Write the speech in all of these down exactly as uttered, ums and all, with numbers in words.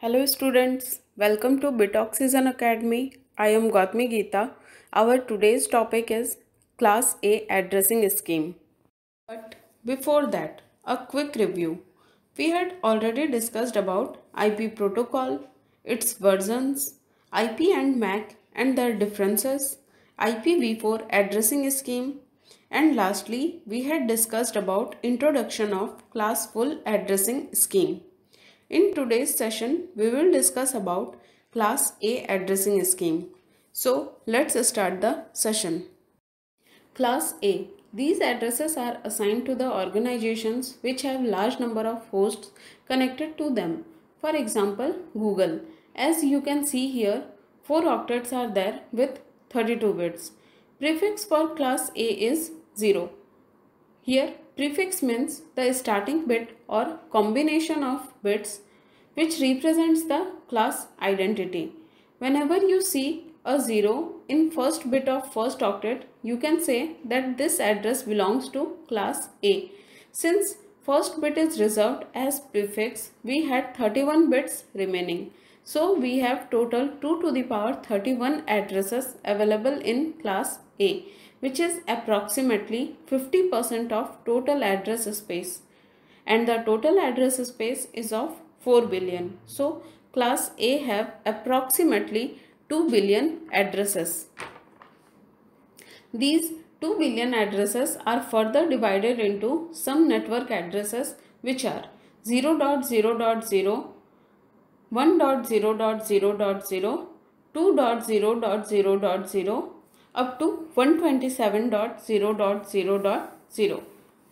Hello students, welcome to Bitoxygen Academy. I am Gautami Geeta. Our today's topic is Class A Addressing Scheme. But before that, a quick review. We had already discussed about I P protocol, its versions, I P and M A C and their differences, I P v four addressing scheme, and lastly, we had discussed about introduction of class full addressing scheme. In today's session, we will discuss about Class A addressing scheme. So, let's start the session. Class A. These addresses are assigned to the organizations which have large number of hosts connected to them. For example, Google. As you can see here, four octets are there with thirty-two bits. Prefix for Class A is zero. Here, prefix means the starting bit or combination of bits which represents the class identity. Whenever you see a zero in first bit of first octet, you can say that this address belongs to class A. Since first bit is reserved as prefix, we had thirty-one bits remaining. So we have total two to the power thirty-one addresses available in class A, which is approximately fifty percent of total address space, and the total address space is of four billion. So class A have approximately two billion addresses. These two billion addresses are further divided into some network addresses which are zero dot zero dot zero, one dot zero dot zero dot zero, two dot zero dot zero dot zero up to one twenty-seven dot zero dot zero dot zero.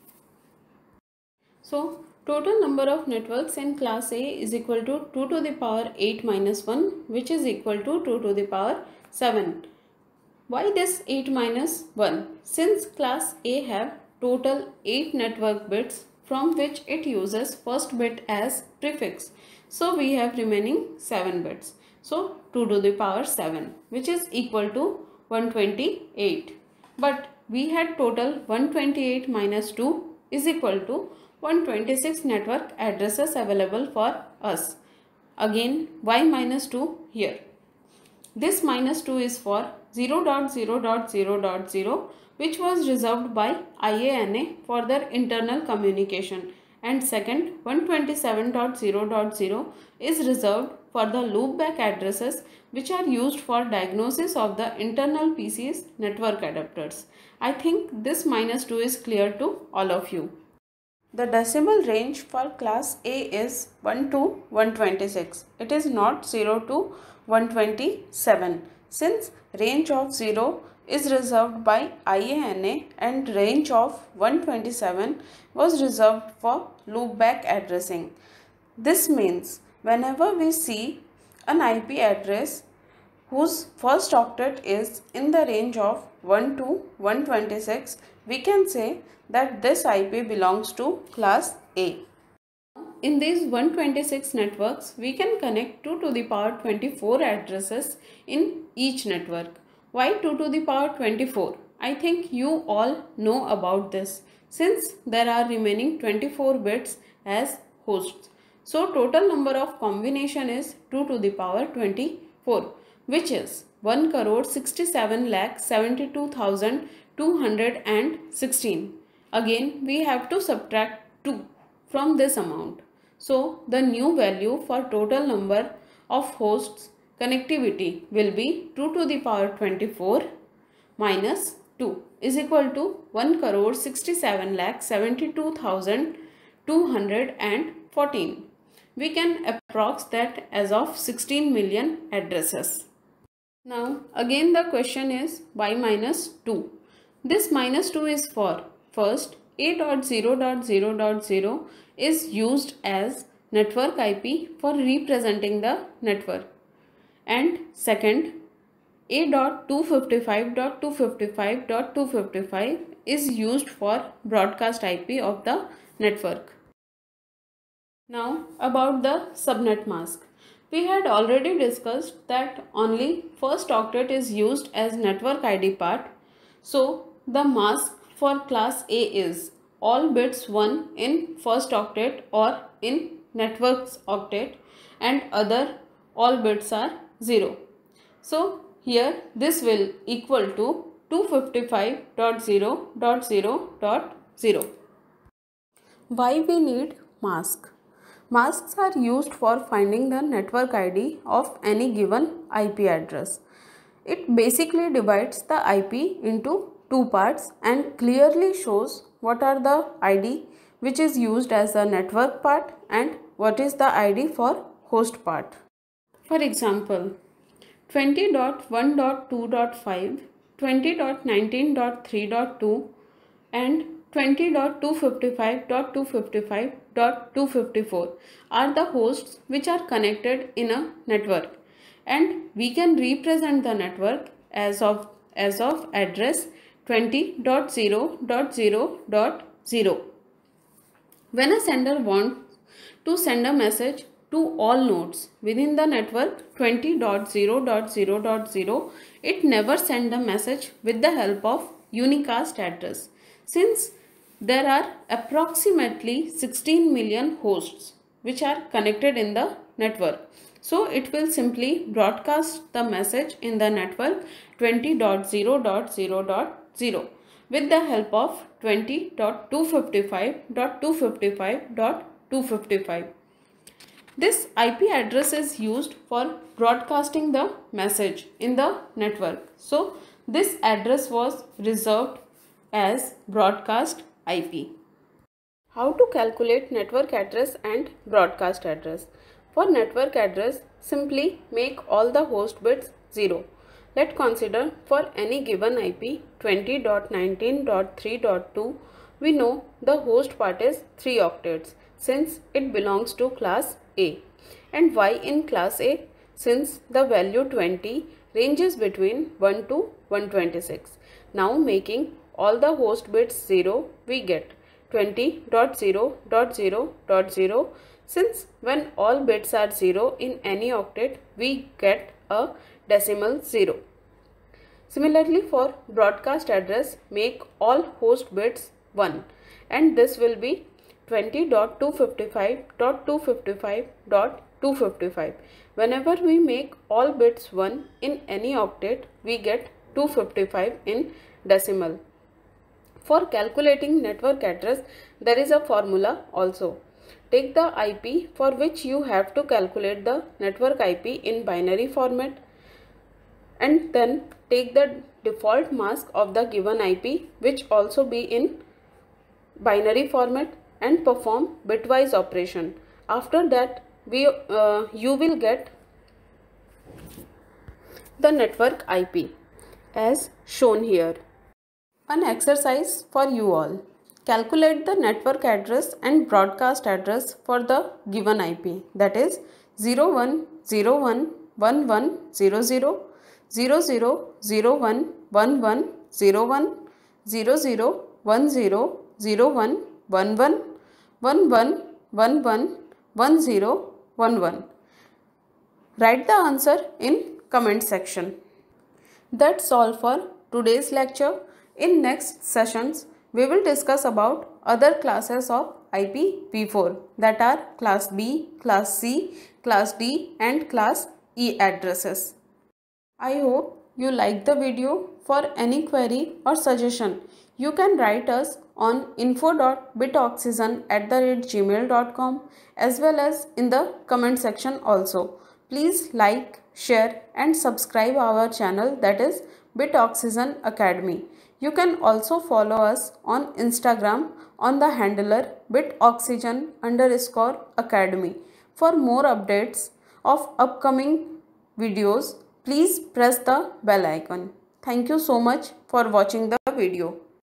So total number of networks in class A is equal to two to the power eight minus one, which is equal to two to the power seven. Why this eight minus one? Since class A have total eight network bits from which it uses first bit as prefix. So we have remaining seven bits. So two to the power seven, which is equal to one hundred twenty-eight. But we had total one hundred twenty-eight minus two is equal to one hundred twenty-six network addresses available for us. Again, why minus two here? This minus two is for zero dot zero dot zero dot zero, which was reserved by I A N A for their internal communication, and second one hundred twenty-seven dot zero dot zero is reserved for the loopback addresses which are used for diagnosis of the internal P C's network adapters. I think this minus two is clear to all of you. The decimal range for class A is one to one hundred twenty-six. It is not zero to one hundred twenty-seven. Since range of zero is reserved by I A N A and range of one hundred twenty-seven was reserved for loopback addressing. This means whenever we see an I P address whose first octet is in the range of one to one hundred twenty-six, we can say that this I P belongs to class A. In these one hundred twenty-six networks, we can connect two to the power twenty-four addresses in each network. Why two to the power twenty-four? I think you all know about this, since there are remaining twenty-four bits as hosts. So total number of combination is two to the power twenty-four, which is one crore sixty-seven lakh seventy-two thousand two hundred sixteen. Again, we have to subtract two from this amount. So the new value for total number of hosts connectivity will be two to the power twenty-four minus two is equal to one crore sixty-seven lakh seventy-two thousand two hundred fourteen. We can approx that as of sixteen million addresses. Now again the question is why minus two? This minus two is for first A dot zero dot zero dot zero is used as network I P for representing the network, and second A dot two fifty-five dot two fifty-five dot two fifty-five is used for broadcast I P of the network. Now about the subnet mask. We had already discussed that only first octet is used as network I D part. So the mask for class A is all bits one in first octet or in network's octet and other all bits are zero. So here this will equal to two fifty-five dot zero dot zero dot zero. Why we need mask? Masks are used for finding the network I D of any given I P address. It basically divides the I P into two parts and clearly shows what are the I D which is used as the network part and what is the I D for host part. For example, twenty dot one dot two dot five, twenty dot nineteen dot three dot two and twenty dot two fifty-five dot two fifty-five dot two fifty-four are the hosts which are connected in a network, and we can represent the network as of as of address twenty dot zero dot zero dot zero. When a sender wants to send a message to all nodes within the network twenty dot zero dot zero dot zero, it never sends the message with the help of unicast address, since there are approximately sixteen million hosts which are connected in the network. So it will simply broadcast the message in the network twenty dot zero dot zero dot zero with the help of twenty dot two fifty-five dot two fifty-five dot two fifty-five. This I P address is used for broadcasting the message in the network. So this address was reserved as broadcast I P. How to calculate network address and broadcast address? For network address, simply make all the host bits zero. Let's consider for any given I P twenty dot nineteen dot three dot two, we know the host part is three octets since it belongs to class A. And why in class A? Since the value twenty ranges between one to one twenty-six. Now making all the host bits zero, we get twenty dot zero dot zero dot zero. Since when all bits are zero in any octet, we get a decimal zero. Similarly, for broadcast address, make all host bits one, and this will be twenty dot two fifty-five dot two fifty-five dot two fifty-five. Whenever we make all bits one in any octet, we get two fifty-five in decimal. For calculating network address, there is a formula also. Take the I P for which you have to calculate the network I P in binary format, and then take the default mask of the given I P which also be in binary format and perform bitwise operation. After that, we uh, you will get the network I P as shown here. An exercise for you all. Calculate the network address and broadcast address for the given I P, that is zero one zero one one one zero zero, zero zero zero one one one zero one, zero zero one zero zero one one one, one one one one one zero one one. Write the answer in comment section. That's all for today's lecture. In next sessions, we will discuss about other classes of I P v four, that are class B, class C, class D and class E addresses. I hope you liked the video. For any query or suggestion, you can write us on info dot bitoxygen at the rate gmail dot com as well as in the comment section also. Please like, share and subscribe our channel, that is Bitoxygen Academy. You can also follow us on Instagram on the handler bitoxygen underscore academy. For more updates of upcoming videos, please press the bell icon. Thank you so much for watching the video.